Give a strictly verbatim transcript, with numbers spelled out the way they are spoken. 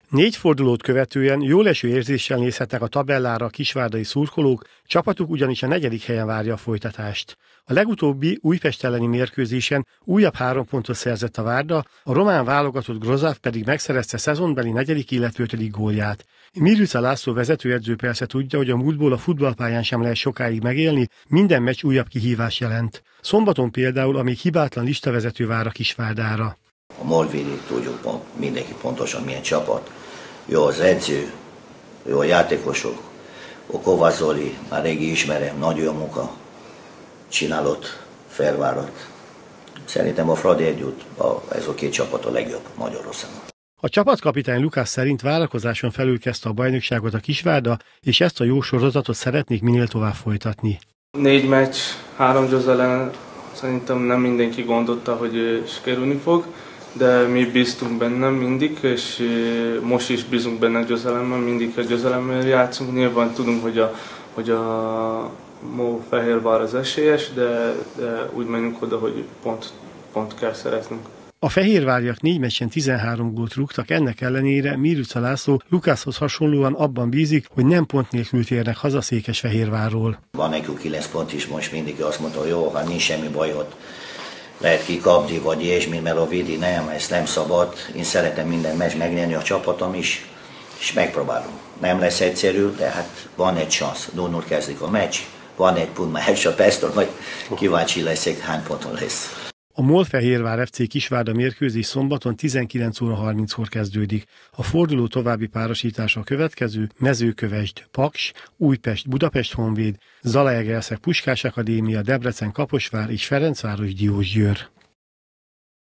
Négy fordulót követően jóleső érzéssel nézhetnek a tabellára a kisvárdai szurkolók, csapatuk ugyanis a negyedik helyen várja a folytatást. A legutóbbi Újpest elleni mérkőzésen újabb három pontot szerzett a Várda, a román válogatott Grozaf pedig megszerezte szezonbeli negyedik, illetve ötödik gólját. Miruca László vezetőedző persze tudja, hogy a múltból a futballpályán sem lehet sokáig megélni, minden meccs újabb kihívás jelent. Szombaton például a még hibátlan listavezető vár a Kisvárdára. A Molvédi tudjuk pont, mindenki pontosan milyen csapat. Jó az edző, jó a játékosok. A Kovács Zoli, már régi ismerem, nagy jó munka csinálott, felvárat. Szerintem a Fradi együtt, ez a két csapat a legjobb Magyarországon. A csapatkapitány Lukács szerint várakozáson felül kezdte a bajnokságot a Kisvárda, és ezt a jó sorozatot szeretnék minél tovább folytatni. Négy meccs, három győzelem, szerintem nem mindenki gondolta, hogy sikerülni fog, de mi bíztunk benne mindig, és most is bízunk benne a győzelemmel, mindig a győzelemmel játszunk. Nyilván tudunk, hogy a, hogy a Mófehérvár az esélyes, de, de úgy menjünk oda, hogy pont, pont kell szeretnünk. A fehérváriak négy meccsen tizenhárom gólt rúgtak, ennek ellenére Miruca László Lukácshoz hasonlóan abban bízik, hogy nem pont nélkül térnek haza Székesfehérvárról. Van nekünk kilenc pont is, most mindig azt mondta, hogy jó, hát nincs semmi baj, ott lehet kikapni, vagy ilyesmi, mert a Vidi nem, ez nem szabad. Én szeretem minden meccs megnyerni, a csapatom is, és megpróbálom. Nem lesz egyszerű, de hát van egy szansz. null kezdik a meccs, van egy pont, már egy csapásztól, majd kíváncsi leszek, hány ponton lesz. A Molfehérvár ef cé Kisvárda mérkőzés szombaton tizenkilenc óra harminckor kezdődik. A forduló további párosítása a következő: Mezőkövesd Paks, Újpest Budapest Honvéd, Zalaegerszeg Puskás Akadémia, Debrecen Kaposvár és Ferencváros Diósgyőr.